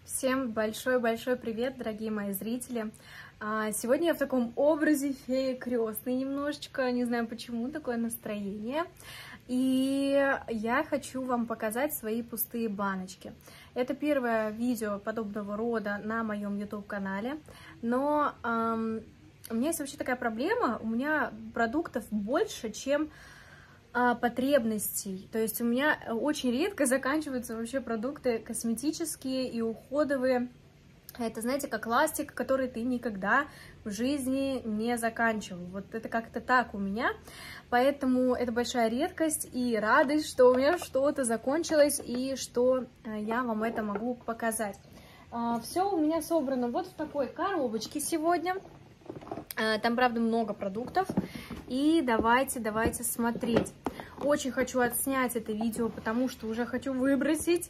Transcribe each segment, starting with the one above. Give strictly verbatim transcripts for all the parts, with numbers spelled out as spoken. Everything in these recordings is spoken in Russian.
Всем большой-большой привет, дорогие мои зрители! Сегодня я в таком образе феи крестной немножечко, не знаю почему такое настроение. И я хочу вам показать свои пустые баночки. Это первое видео подобного рода на моем YouTube-канале, но эм, у меня есть вообще такая проблема, у меня продуктов больше, чем потребностей. То есть у меня очень редко заканчиваются вообще продукты косметические и уходовые. Это, знаете, как ластик, который ты никогда в жизни не заканчивал. Вот это как-то так у меня. Поэтому это большая редкость и радость, что у меня что-то закончилось и что я вам это могу показать. Все у меня собрано вот в такой коробочке сегодня. Там, правда, много продуктов. И давайте, давайте смотреть. Очень хочу отснять это видео, потому что уже хочу выбросить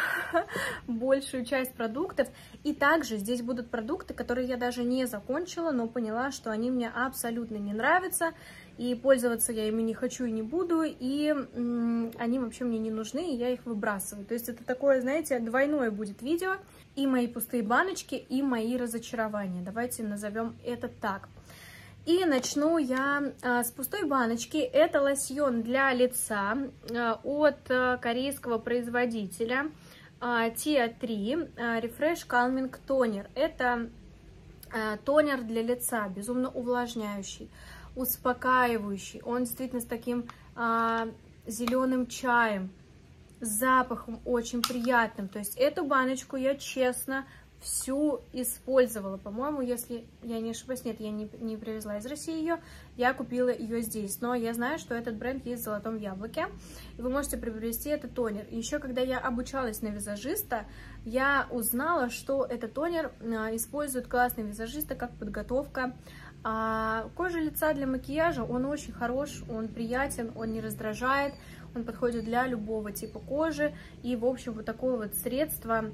большую часть продуктов. И также здесь будут продукты, которые я даже не закончила, но поняла, что они мне абсолютно не нравятся. И пользоваться я ими не хочу и не буду. И м, они вообще мне не нужны, и я их выбрасываю. То есть это такое, знаете, двойное будет видео. И мои пустые баночки, и мои разочарования. Давайте назовем это так. И начну я а, с пустой баночки. Это лосьон для лица а, от а, корейского производителя а, Тиа три а, Refresh Calming Toner. Это а, тонер для лица, безумно увлажняющий, успокаивающий. Он действительно с таким а, зеленым чаем, с запахом очень приятным. То есть эту баночку я честно всю использовала. По-моему, если я не ошибаюсь, нет, я не, не привезла из России ее, я купила ее здесь. Но я знаю, что этот бренд есть в Золотом Яблоке, и вы можете приобрести этот тонер. Еще когда я обучалась на визажиста, я узнала, что этот тонер используют классные визажисты как подготовка а кожи лица для макияжа. Он очень хорош, он приятен, он не раздражает, он подходит для любого типа кожи. И, в общем, вот такое вот средство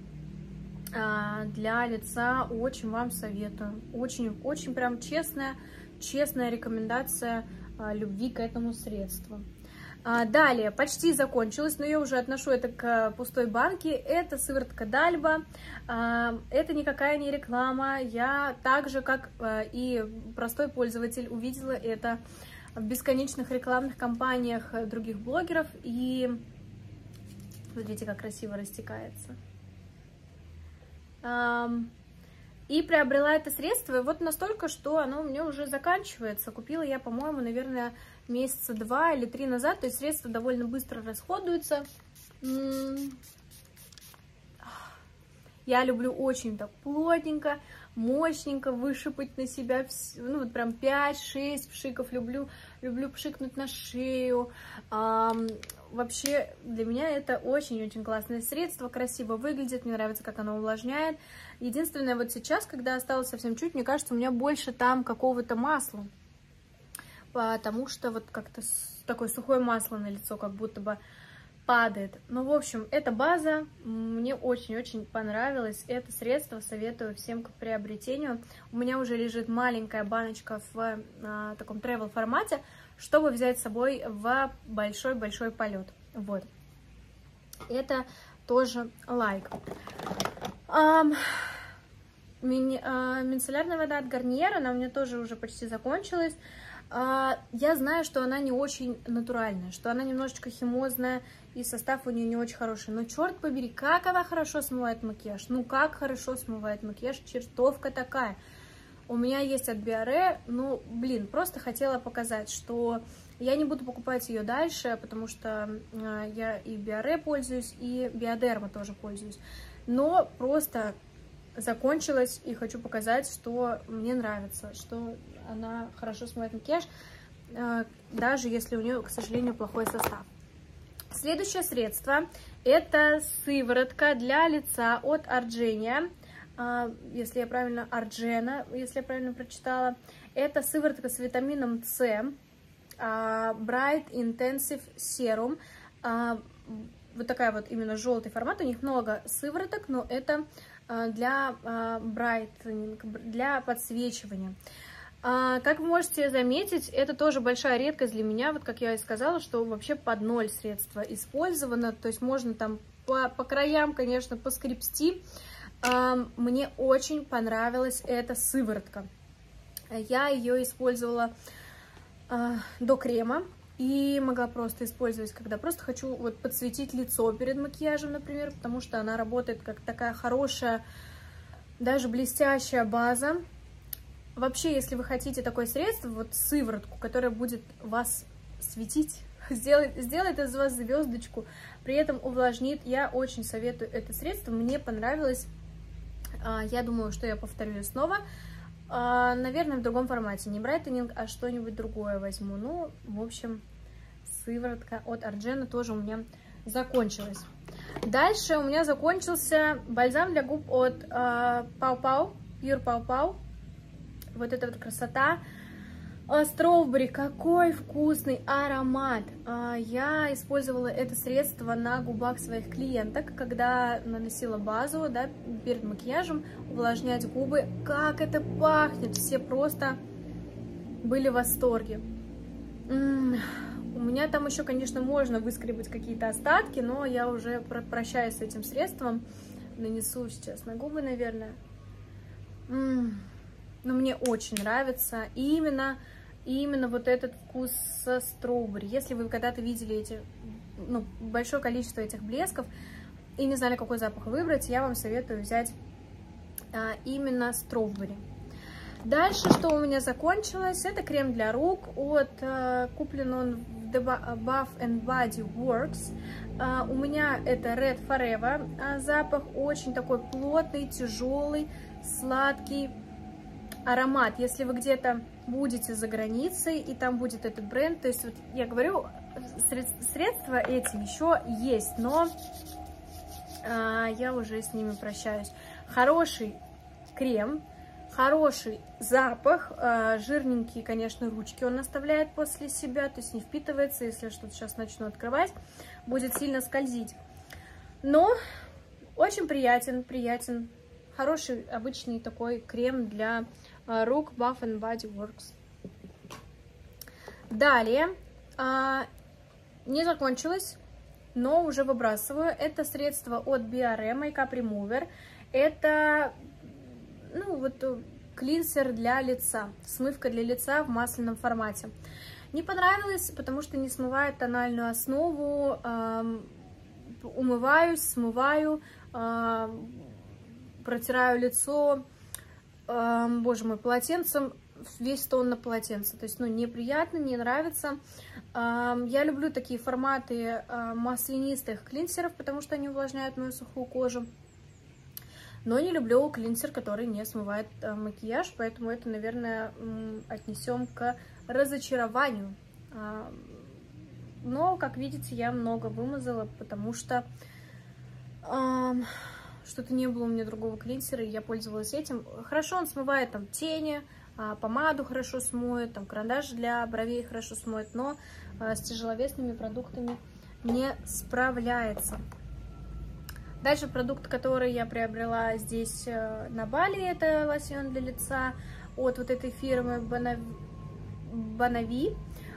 для лица очень вам советую. Очень, очень прям честная, честная рекомендация любви к этому средству. Далее, почти закончилось, но я уже отношу это к пустой банке. Это сыворотка Дальба. Это никакая не реклама. Я так же, как и простой пользователь, увидела это в бесконечных рекламных кампаниях других блогеров. И смотрите, как красиво растекается. И приобрела это средство, и вот настолько, что оно у меня уже заканчивается. Купила я, по-моему, наверное, месяца два или три назад, то есть средство довольно быстро расходуется. Я люблю очень так плотненько, мощненько вышипать на себя, ну вот прям пять-шесть пшиков. Люблю, люблю пшикнуть на шею. Вообще, для меня это очень-очень классное средство, красиво выглядит, мне нравится, как оно увлажняет. Единственное, вот сейчас, когда осталось совсем чуть, мне кажется, у меня больше там какого-то масла, потому что вот как-то такое сухое масло на лицо как будто бы падает. Ну, в общем, эта база мне очень-очень понравилась. Это средство советую всем к приобретению. У меня уже лежит маленькая баночка в а, таком travel формате, чтобы взять с собой в большой-большой полет. Вот. Это тоже лайк. Um, мини, uh, мицеллярная вода от Гарниер, она у меня тоже уже почти закончилась. Uh, я знаю, что она не очень натуральная, что она немножечко химозная, и состав у нее не очень хороший. Но, черт побери, как она хорошо смывает макияж. Ну, как хорошо смывает макияж, чертовка такая. У меня есть от Биоре, ну, блин, просто хотела показать, что я не буду покупать ее дальше, потому что э, я и Биоре пользуюсь, и Биодерма тоже пользуюсь. Но просто закончилась, и хочу показать, что мне нравится, что она хорошо смывает макияж, э, даже если у нее, к сожалению, плохой состав. Следующее средство — это сыворотка для лица от Argenia. Если я правильно, Арджена, если я правильно прочитала. Это сыворотка с витамином С, Bright Intensive Serum. Вот такая вот именно желтый формат. У них много сывороток, но это для брайтнинг, для подсвечивания. Как вы можете заметить, это тоже большая редкость для меня. Вот как я и сказала, что вообще под ноль средства использовано. То есть можно там по, по краям, конечно, поскребсти. Мне очень понравилась эта сыворотка. Я ее использовала до крема и могла просто использовать, когда просто хочу вот подсветить лицо перед макияжем, например, потому что она работает как такая хорошая, даже блестящая база. Вообще, если вы хотите такое средство, вот сыворотку, которая будет вас светить, сделает, сделает из вас звездочку, при этом увлажнит, я очень советую это средство, мне понравилось. Я думаю, что я повторю ее снова. Наверное, в другом формате. Не брайтенинг, а что-нибудь другое возьму. Ну, в общем, сыворотка от Арджена тоже у меня закончилась. Дальше у меня закончился бальзам для губ от Пау Пау, Pure Пау Пау. Вот эта вот красота. Стrawberry, какой вкусный аромат! Я использовала это средство на губах своих клиенток, когда наносила базу, да, перед макияжем, увлажнять губы. Как это пахнет! Все просто были в восторге. М-м, у меня там еще, конечно, можно выскребать какие-то остатки, но я уже прощаюсь с этим средством. Нанесу сейчас на губы, наверное. М-м, но мне очень нравится. И именно... И именно вот этот вкус со стrawberry. Если вы когда-то видели эти, ну, большое количество этих блесков и не знали, какой запах выбрать, я вам советую взять а, именно strawberry. Дальше, что у меня закончилось, это крем для рук. От, а, куплен он в Bath and Body Works. А, у меня это Red Forever. А, запах очень такой плотный, тяжелый, сладкий аромат. Если вы где-то будете за границей и там будет этот бренд, то есть вот я говорю, средства эти еще есть, но а, я уже с ними прощаюсь. Хороший крем, хороший запах, а, жирненькие, конечно, ручки он оставляет после себя, то есть не впитывается, если что-то сейчас начну открывать, будет сильно скользить. Но очень приятен, приятен, хороший обычный такой крем для рук Bath and Body Works. Далее, а, не закончилось, но уже выбрасываю. Это средство от би ар эм Makeup Remover. Это, ну, вот клинсер для лица, смывка для лица в масляном формате. Не понравилось, потому что не смывает тональную основу. А, умываюсь, смываю, а, протираю лицо, боже мой, полотенцем, весь тон на полотенце. То есть, ну, неприятно, не нравится. Я люблю такие форматы маслянистых клинсеров, потому что они увлажняют мою сухую кожу. Но не люблю клинсер, который не смывает макияж, поэтому это, наверное, отнесем к разочарованию. Но, как видите, я много вымазала, потому что... что-то не было у меня другого клинсера, и я пользовалась этим. Хорошо он смывает там тени, помаду хорошо смоет, там карандаш для бровей хорошо смоет, но с тяжеловесными продуктами не справляется. Дальше продукт, который я приобрела здесь на Бали, это лосьон для лица от вот этой фирмы Bonavi.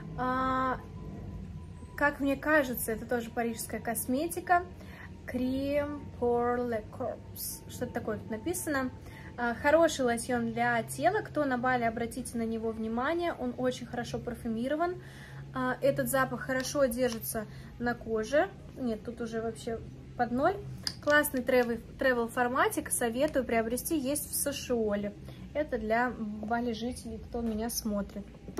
Как мне кажется, это тоже парижская косметика. Крем pour le corps. Что-то такое тут написано. Хороший лосьон для тела. Кто на Бали, обратите на него внимание. Он очень хорошо парфюмирован. Этот запах хорошо держится на коже. Нет, тут уже вообще под ноль. Классный travel форматик. Советую приобрести. Есть в Сошиоле. Это для Бали жителей, кто меня смотрит.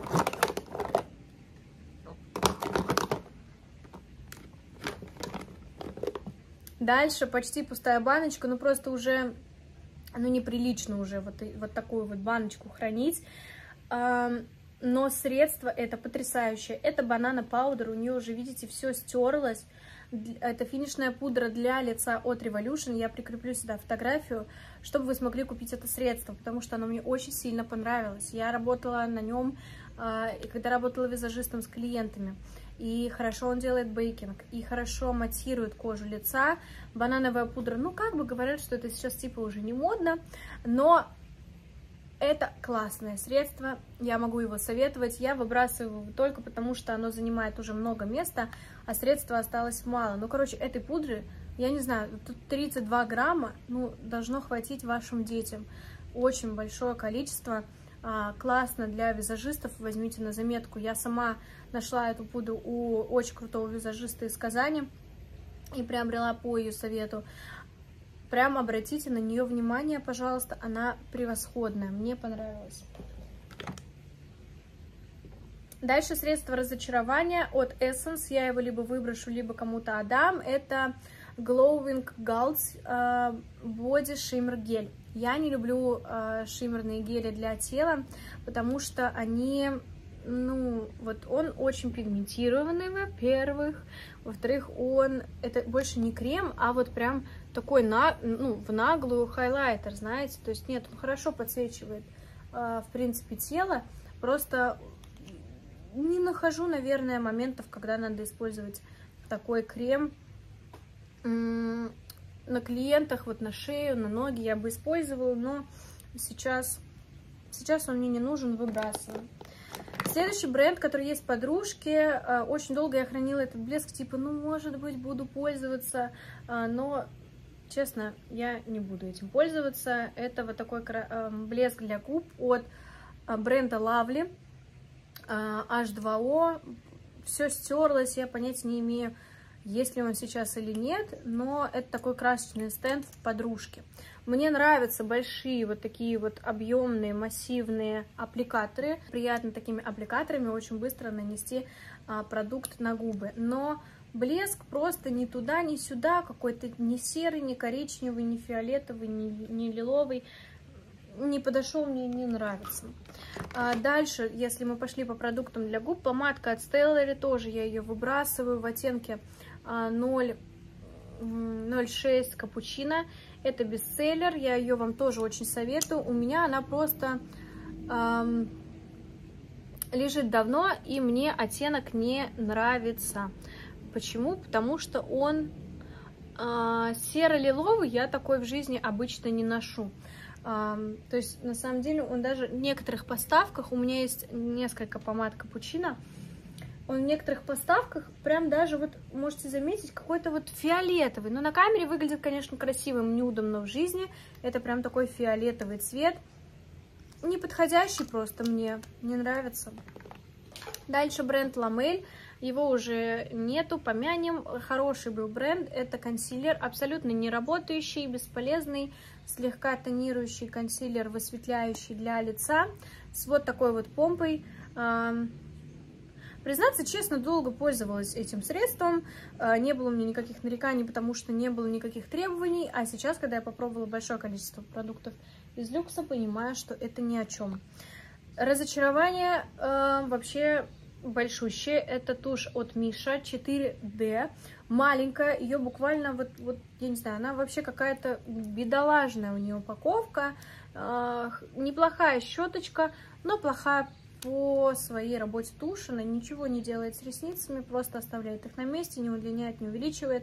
Дальше почти пустая баночка, ну просто уже, ну неприлично уже вот, вот такую вот баночку хранить. Но средство это потрясающее. Это банана паудер, у нее уже, видите, все стерлось. Это финишная пудра для лица от Revolution. Я прикреплю сюда фотографию, чтобы вы смогли купить это средство, потому что оно мне очень сильно понравилось. Я работала на нем, когда работала визажистом с клиентами. И хорошо он делает бейкинг, и хорошо матирует кожу лица. Банановая пудра, ну как бы говорят, что это сейчас типа уже не модно, но это классное средство, я могу его советовать. Я выбрасываю его только потому, что оно занимает уже много места, а средства осталось мало. Ну, короче, этой пудры Я не знаю, тут тридцать два грамма, ну, должно хватить вашим детям. Очень большое количество. А, классно для визажистов, возьмите на заметку. Я сама нашла эту пудру у очень крутого визажиста из Казани и приобрела по ее совету. Прям обратите на нее внимание, пожалуйста, она превосходная, мне понравилась. Дальше средство разочарования от Essence, я его либо выброшу, либо кому-то отдам. Это Glowing Gals uh, Body Shimmer гель. Я не люблю uh, шиммерные гели для тела, потому что они, ну, вот он очень пигментированный, во-первых. Во-вторых, он, это больше не крем, а вот прям такой, на, ну, в наглую хайлайтер, знаете. То есть нет, он хорошо подсвечивает, uh, в принципе, тело. Просто не нахожу, наверное, моментов, когда надо использовать такой крем. На клиентах, вот на шею, на ноги я бы использовала, но сейчас, сейчас он мне не нужен, выбрасываю. Следующий бренд, который есть в подружке, очень долго я хранила этот блеск, типа, ну, может быть, буду пользоваться, но, честно, я не буду этим пользоваться. Это вот такой блеск для губ от бренда Lovely, эйч два о. Все стерлось, я понятия не имею, есть ли он сейчас или нет, но это такой красочный стенд в подружке. Мне нравятся большие вот такие вот объемные массивные аппликаторы. Приятно такими аппликаторами очень быстро нанести а, продукт на губы. Но блеск просто ни туда, ни сюда, какой-то не серый, не коричневый, не фиолетовый, не, не лиловый. Не подошел, мне не нравится. А дальше, если мы пошли по продуктам для губ, помадка от Stellary, тоже я ее выбрасываю в оттенке ноль шесть капучино. Это бестселлер, я ее вам тоже очень советую. У меня она просто эм, лежит давно, и мне оттенок не нравится. Почему? Потому что он э, серо-лиловый, я такой в жизни обычно не ношу. Uh, то есть, на самом деле, он даже в некоторых поставках, у меня есть несколько помад капучино, он в некоторых поставках прям даже, вот, можете заметить, какой-то вот фиолетовый. Но на камере выглядит, конечно, красивым нюдом, но в жизни это прям такой фиолетовый цвет. Не подходящий просто мне, не нравится. Дальше бренд Ламель. Его уже нету, помянем. Хороший был бренд. Это консилер, абсолютно не работающий, бесполезный, слегка тонирующий консилер, высветляющий для лица, с вот такой вот помпой. Признаться честно, долго пользовалась этим средством, не было у меня никаких нареканий, потому что не было никаких требований, а сейчас, когда я попробовала большое количество продуктов из люкса, понимаю, что это ни о чем. Разочарование э, вообще большущее. Это тушь от Миша четыре дэ, маленькая, ее буквально вот, вот, я не знаю, она вообще какая-то бедолажная у нее упаковка, э, неплохая щеточка, но плохая по своей работе тушь, она ничего не делает с ресницами, просто оставляет их на месте, не удлиняет, не увеличивает.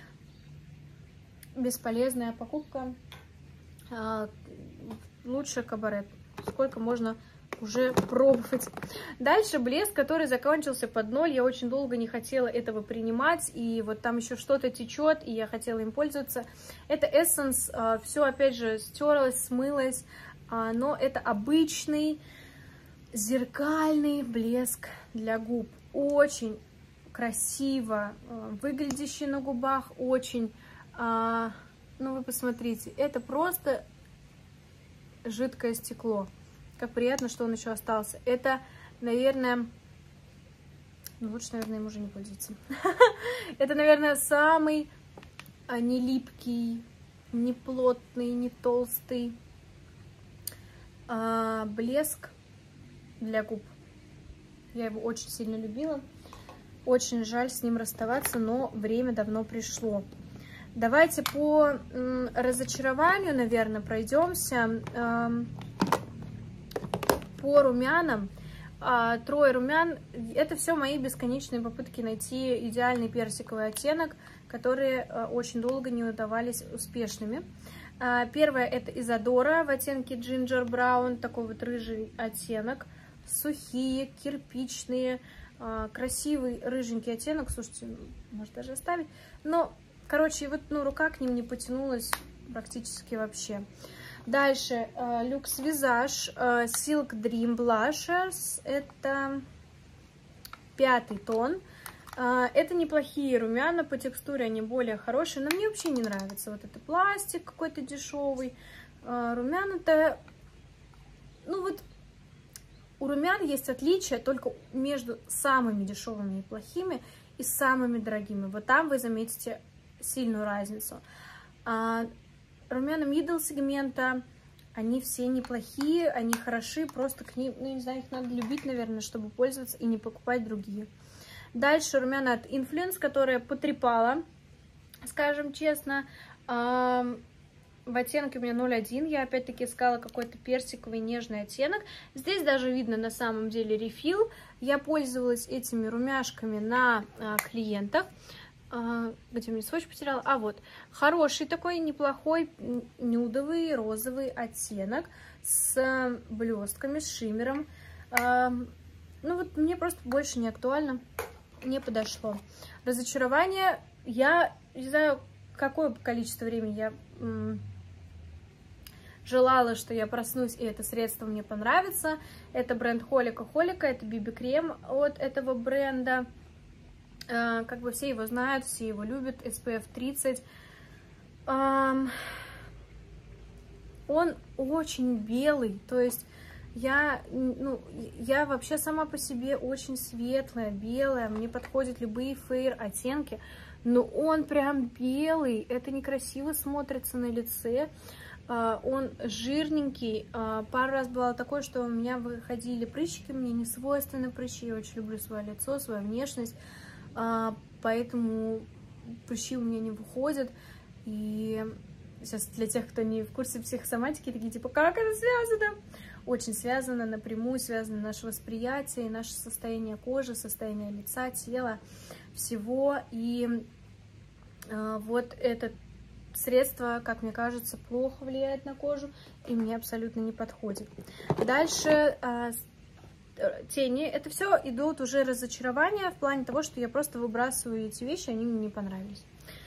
Бесполезная покупка. Э, лучше Кабарет. Сколько можно уже пробовать. Дальше блеск, который закончился под ноль. Я очень долго не хотела этого принимать, и вот там еще что-то течет, и я хотела им пользоваться. Это Essence, все опять же стерлось, смылось, но это обычный зеркальный блеск для губ. Очень красиво выглядящий на губах, очень, ну вы посмотрите, это просто жидкое стекло. Как приятно, что он еще остался. Это, наверное, ну, лучше, наверное, им уже не пользоваться. Это, наверное, самый не липкий, не плотный, не толстый а, блеск для губ. Я его очень сильно любила. Очень жаль с ним расставаться, но время давно пришло. Давайте по м, разочарованию, наверное, пройдемся. Эм, По румянам, а, трое румян, это все мои бесконечные попытки найти идеальный персиковый оттенок, которые а, очень долго не удавались успешными. А, первое это Изодора в оттенке Ginger Brown, такой вот рыжий оттенок, сухие, кирпичные, а, красивый рыженький оттенок, слушайте, может даже оставить, но короче, вот, ну, рука к ним не потянулась практически вообще. Дальше Luxe Visage Silk Dream Blushers. Это пятый тон. Это неплохие румяна, по текстуре они более хорошие, но мне вообще не нравится вот это пластик какой-то дешевый. Румяна-то, ну вот, у румян есть отличие только между самыми дешевыми и плохими и самыми дорогими. Вот там вы заметите сильную разницу. А румяна middle сегмента, они все неплохие, они хороши, просто к ним, ну, не знаю, их надо любить, наверное, чтобы пользоваться и не покупать другие. Дальше румяна от Influence, которая потрепала, скажем честно, в оттенке у меня ноль один. Я опять-таки искала какой-то персиковый нежный оттенок. Здесь даже видно на самом деле рефил. Я пользовалась этими румяшками на клиентах. Где мне сводч потеряла? А вот, хороший такой неплохой нюдовый розовый оттенок с блестками, с шиммером. Ну вот мне просто больше не актуально. Не подошло. Разочарование. Я не знаю, какое количество времени я м, желала, что я проснусь, и это средство мне понравится. Это бренд Холика Холика, это би би-крем от этого бренда. Э, как бы все его знают, все его любят. эс пи эф тридцать. Эм, он очень белый, то есть Я, ну, я вообще сама по себе очень светлая, белая, мне подходят любые фейр оттенки, но он прям белый, это некрасиво смотрится на лице, он жирненький, пару раз бывало такое, что у меня выходили прыщики, мне не свойственны прыщи, я очень люблю свое лицо, свою внешность, поэтому прыщи у меня не выходят, и сейчас для тех, кто не в курсе психосоматики, такие типа, как это связано? Очень связано, напрямую связано наше восприятие, наше состояние кожи, состояние лица, тела, всего. И э, вот это средство, как мне кажется, плохо влияет на кожу и мне абсолютно не подходит. Дальше э, тени. Это все идут уже разочарования в плане того, что я просто выбрасываю эти вещи, они мне не понравились.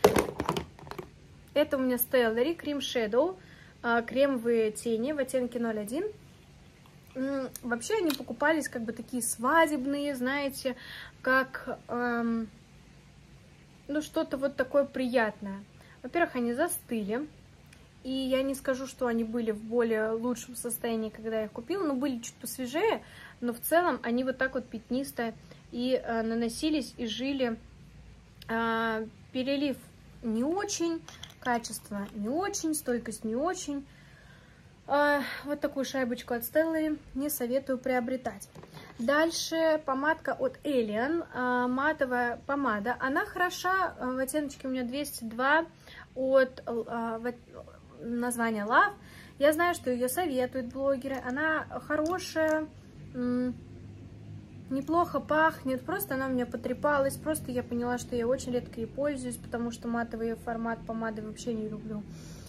Это у меня Stellary Cream Shadow, э, кремовые тени в оттенке ноль один. Вообще они покупались как бы такие свадебные, знаете, как, эм, ну, что-то вот такое приятное. Во-первых, они застыли, и я не скажу, что они были в более лучшем состоянии, когда я их купила, но были чуть посвежее, но в целом они вот так вот пятнисто и э, наносились, и жили. Э, перелив не очень, качество не очень, стойкость не очень. Вот такую шайбочку от Stellary не советую приобретать. Дальше помадка от Alien, матовая помада. Она хороша, в оттеночке у меня двести два от названия Love. Я знаю, что ее советуют блогеры. Она хорошая, неплохо пахнет. Просто она у меня потрепалась. Просто я поняла, что я очень редко ей пользуюсь, потому что матовый формат помады вообще не люблю.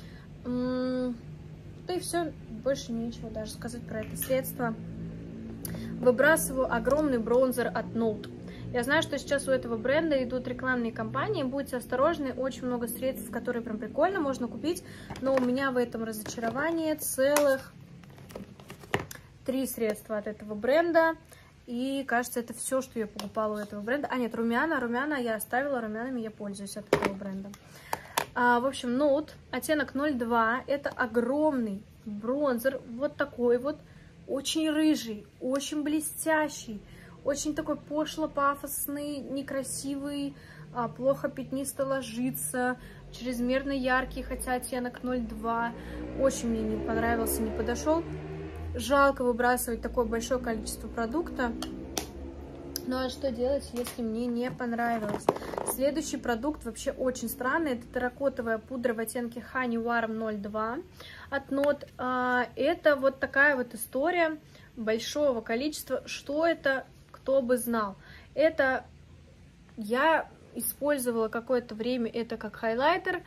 И все, больше нечего даже сказать про это средство. Выбрасываю огромный бронзер от Note. Я знаю, что сейчас у этого бренда идут рекламные кампании. Будьте осторожны, очень много средств, которые прям прикольно можно купить. Но у меня в этом разочарование целых три средства от этого бренда. И кажется, это все, что я покупала у этого бренда. А нет, румяна, румяна я оставила, румянами я пользуюсь от этого бренда. А, в общем, Note, оттенок ноль два, это огромный бронзер, вот такой вот, очень рыжий, очень блестящий, очень такой пошло-пафосный, некрасивый, а, плохо пятнисто ложится, чрезмерно яркий, хотя оттенок ноль два, очень мне не понравился, не подошел. Жалко выбрасывать такое большое количество продукта. Ну а что делать, если мне не понравилось? Следующий продукт вообще очень странный. Это терракотовая пудра в оттенке Honey Warm ноль два от Note. Это вот такая вот история большого количества. Что это, кто бы знал. Это я использовала какое-то время это как хайлайтер,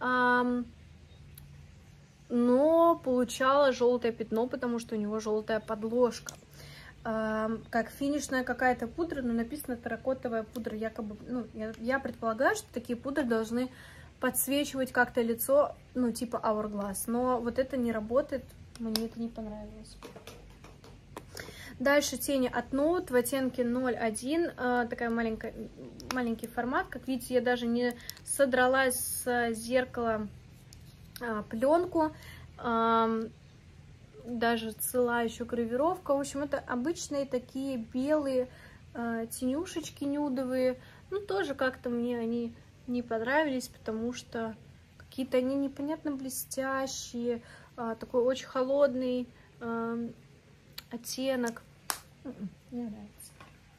но получала желтое пятно, потому что у него желтая подложка. Как финишная какая-то пудра, но написано терракотовая пудра, якобы, ну, я, я предполагаю, что такие пудры должны подсвечивать как-то лицо, ну, типа Hourglass. Но вот это не работает, мне это не понравилось. Дальше тени от Nude в оттенке ноль один, э, такая маленькая, маленький формат. Как видите, я даже не содрала с зеркала э, пленку, э, даже цела еще гравировка. В общем, это обычные такие белые э, тенюшечки нюдовые. Ну, тоже как-то мне они не понравились, потому что какие-то они непонятно блестящие, э, такой очень холодный э, оттенок. Не нравится.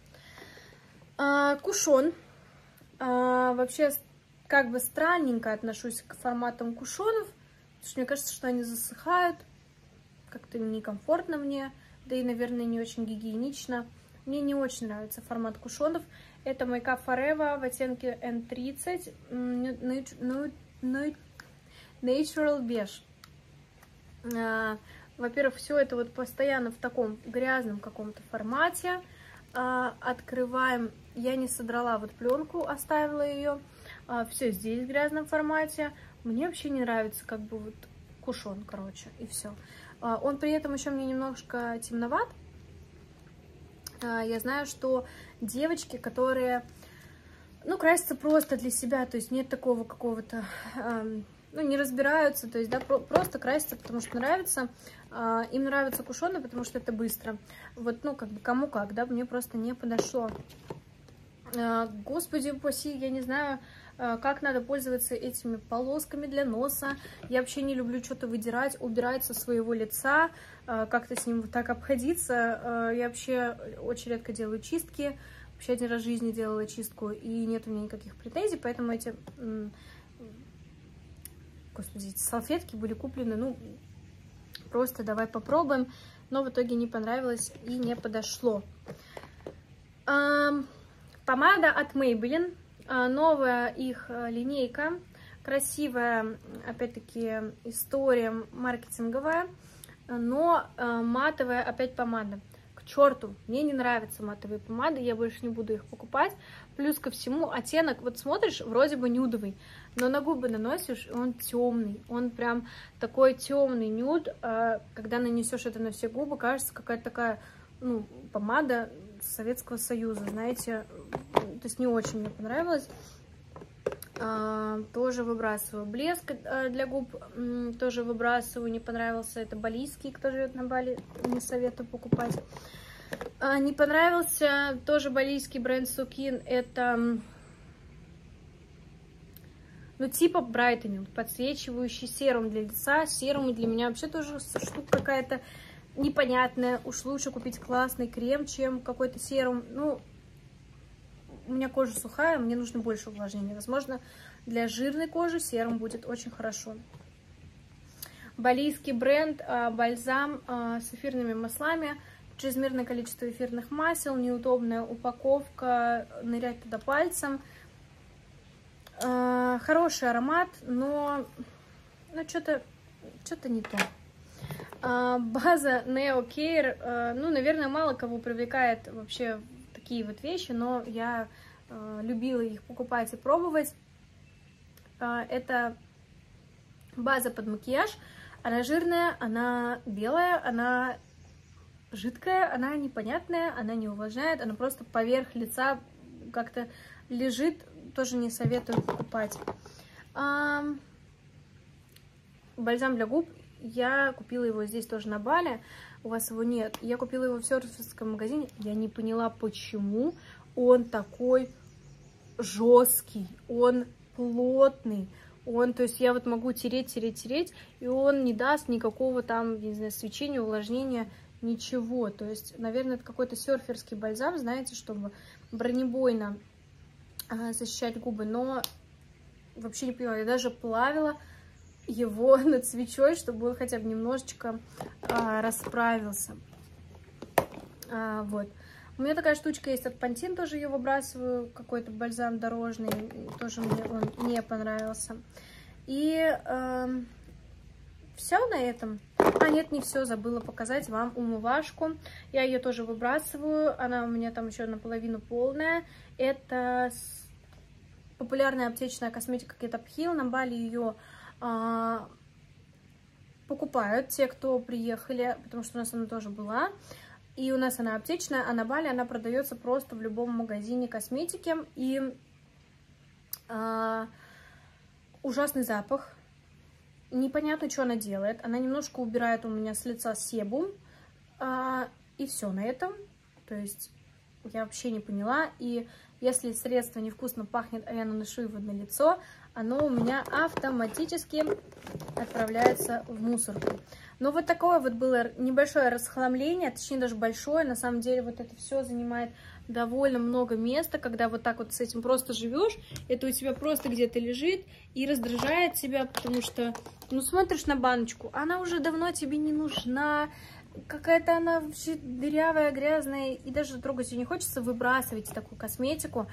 А, кушон. А, вообще, как бы странненько отношусь к форматам кушонов, потому что мне кажется, что они засыхают, как-то некомфортно мне, да и, наверное, не очень гигиенично. Мне не очень нравится формат кушонов. Это Make Up Forever в оттенке эн тридцать, Natural Beige. А, Во-первых, все это вот постоянно в таком грязном каком-то формате. А, открываем. Я не содрала вот пленку, оставила ее. А, все здесь в грязном формате. Мне вообще не нравится как бы вот кушон, короче, и все. А, он при этом еще мне немножко темноват. А, я знаю, что девочки, которые, ну, красятся просто для себя, то есть нет такого какого-то... ну, не разбираются, то есть, да, про просто красятся, потому что нравится. Э, им нравятся кушоны, потому что это быстро. Вот, ну, как бы, кому как, да, мне просто не подошло. Э, господи упаси, я не знаю, э, как надо пользоваться этими полосками для носа. Я вообще не люблю что-то выдирать, убирать со своего лица, э, как-то с ним вот так обходиться. Э, я вообще очень редко делаю чистки. Вообще один раз в жизни делала чистку, и нет у меня никаких претензий, поэтому эти... Господи, эти салфетки были куплены, ну, просто давай попробуем, но в итоге не понравилось и не подошло. А, помада от Maybelline, а, новая их линейка, красивая, опять-таки, история маркетинговая, но а, матовая опять помада. К черту, мне не нравятся матовые помады, я больше не буду их покупать. Плюс ко всему оттенок, вот смотришь, вроде бы нюдовый, но на губы наносишь, он темный, он прям такой темный нюд, а когда нанесешь это на все губы, кажется какая-то такая, ну, помада Советского Союза, знаете, то есть не очень мне понравилось. А, тоже выбрасываю. Блеск для губ тоже выбрасываю, не понравился, это балийский, кто живет на Бали, не советую покупать. А, не понравился тоже балийский бренд Сукин, это, ну, типа брайтенинг, подсвечивающий серум для лица. Серум для меня вообще тоже штука какая-то непонятная. Уж лучше купить классный крем, чем какой-то серум. Ну, у меня кожа сухая, мне нужно больше увлажнения. Возможно, для жирной кожи серум будет очень хорошо. Балийский бренд, бальзам с эфирными маслами. Чрезмерное количество эфирных масел, неудобная упаковка, нырять туда пальцем. Хороший аромат, но ну, что-то что-то не то. База Neo Care, ну, наверное, мало кого привлекает вообще такие вот вещи, но я любила их покупать и пробовать. Это база под макияж. Она жирная, она белая, она жидкая, она непонятная, она не увлажняет, она просто поверх лица как-то лежит, тоже не советую покупать. А, бальзам для губ, я купила его здесь тоже на Бали, у вас его нет, я купила его в серферском магазине, я не поняла, почему он такой жесткий, он плотный. Он, то есть я вот могу тереть, тереть, тереть, и он не даст никакого там, не знаю, свечения, увлажнения, ничего. То есть, наверное, это какой-то серферский бальзам, знаете, чтобы бронебойно а, защищать губы. Но вообще не понимаю, я даже плавила его над свечой, чтобы он хотя бы немножечко а, расправился. А, вот. У меня такая штучка есть от Pantene, тоже ее выбрасываю, какой-то бальзам дорожный, тоже мне он не понравился. И э, все на этом. А, нет, не все, забыла показать вам умывашку. Я ее тоже выбрасываю, она у меня там еще наполовину полная. Это популярная аптечная косметика Cetaphil. На Бали ее а, покупают те, кто приехали, потому что у нас она тоже была. И у нас она аптечная, а на Бали она продается просто в любом магазине косметики. И а, ужасный запах. Непонятно, что она делает. Она немножко убирает у меня с лица себум. А, и все на этом. То есть я вообще не поняла. И если средство невкусно пахнет, а я наношу его на лицо, оно у меня автоматически отправляется в мусорку. Но вот такое вот было небольшое расхламление, точнее даже большое. На самом деле вот это все занимает довольно много места, когда вот так вот с этим просто живешь. Это у тебя просто где-то лежит и раздражает тебя, потому что, ну, смотришь на баночку, она уже давно тебе не нужна. Какая-то она вообще дырявая, грязная, и даже трогать ее не хочется. Выбрасывайте такую косметику.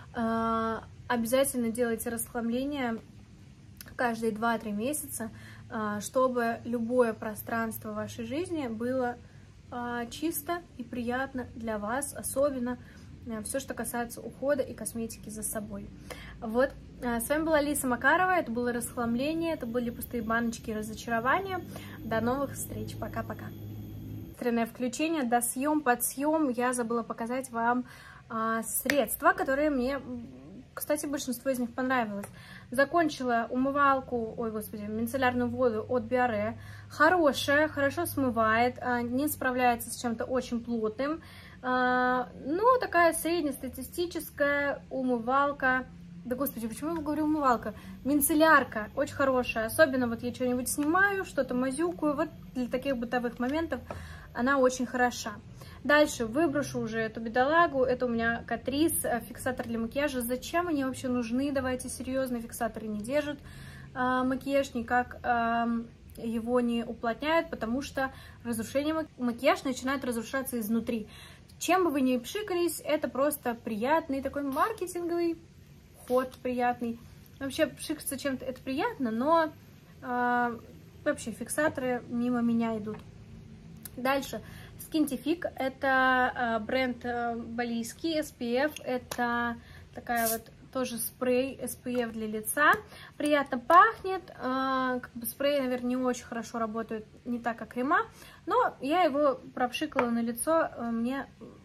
А, обязательно делайте расхламление каждые два-три месяца, а, чтобы любое пространство в вашей жизни было а, чисто и приятно для вас, особенно а, все, что касается ухода и косметики за собой. Вот. А, с вами была Лиса Макарова, это было расхламление, это были пустые баночки и разочарования. До новых встреч, пока-пока. Экстренное включение, досъем, подсъем. Я забыла показать вам а, средства, которые мне, кстати, большинство из них понравилось. Закончила умывалку, ой, господи, мицеллярную воду от Биоре. Хорошая, хорошо смывает, а, не справляется с чем-то очень плотным. А, ну, такая среднестатистическая умывалка. Да, господи, почему я говорю умывалка? Мицеллярка, очень хорошая. Особенно вот я что-нибудь снимаю, что-то мазюкаю. Вот для таких бытовых моментов она очень хороша. Дальше выброшу уже эту бедолагу. Это у меня Catrice, фиксатор для макияжа. Зачем они вообще нужны? Давайте серьезно, фиксаторы не держат а, макияж, никак а, его не уплотняют, потому что разрушение макияж начинает разрушаться изнутри. Чем бы вы ни пшикались, это просто приятный такой маркетинговый ход, приятный. Вообще пшикаться чем-то это приятно, но а, вообще фиксаторы мимо меня идут. Дальше, Skintific, это э, бренд э, балийский, эс пи эф, это такая вот тоже спрей эс пи эф для лица, приятно пахнет, э, как бы спрей, наверное, не очень хорошо работает, не так, как крема, но я его пропшикала на лицо, э, мне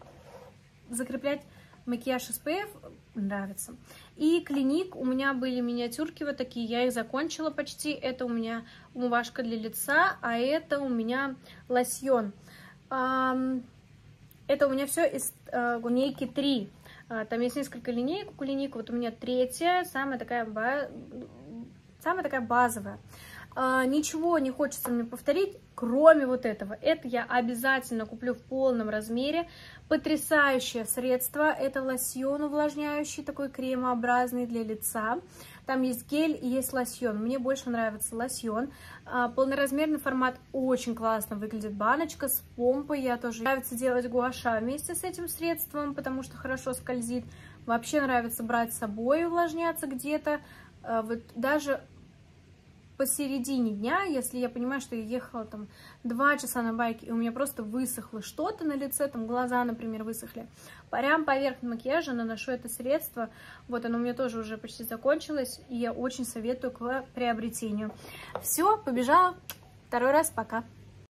закреплять макияж эс пи эф нравится. И Клиник, у меня были миниатюрки вот такие, я их закончила почти. Это у меня умывашка для лица, а это у меня лосьон. Это у меня все из линейки три. Там есть несколько линеек у Клиник, вот у меня третья, самая такая, самая такая базовая. Ничего не хочется мне повторить, кроме вот этого. Это я обязательно куплю в полном размере. Потрясающее средство. Это лосьон увлажняющий, такой кремообразный для лица. Там есть гель и есть лосьон. Мне больше нравится лосьон. Полноразмерный формат, очень классно выглядит баночка с помпой. Я тоже нравится делать гуаша вместе с этим средством, потому что хорошо скользит. Вообще нравится брать с собой и увлажняться где-то. Вот даже посередине дня, если я понимаю, что я ехала там два часа на байке, и у меня просто высохло что-то на лице, там глаза, например, высохли, прям поверх макияжа наношу это средство. Вот оно у меня тоже уже почти закончилось, и я очень советую к приобретению. Все, побежала. Второй раз, пока.